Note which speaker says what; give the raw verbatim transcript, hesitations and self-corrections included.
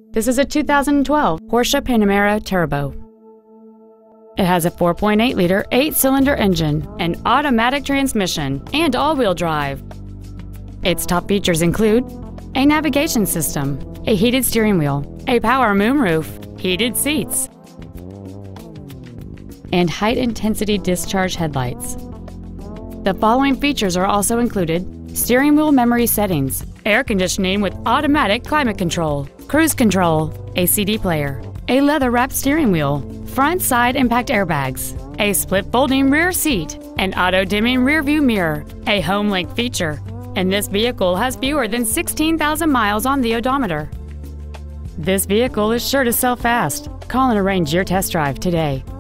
Speaker 1: This is a two thousand twelve Porsche Panamera Turbo. It has a four point eight liter eight-cylinder engine, an automatic transmission, and all-wheel drive. Its top features include a navigation system, a heated steering wheel, a power moonroof, heated seats, and high-intensity discharge headlights. The following features are also included: steering wheel memory settings, air conditioning with automatic climate control, cruise control, a C D player, a leather-wrapped steering wheel, front side impact airbags, a split folding rear seat, an auto-dimming rear-view mirror, a home link feature, and this vehicle has fewer than sixteen thousand miles on the odometer. This vehicle is sure to sell fast. Call and arrange your test drive today.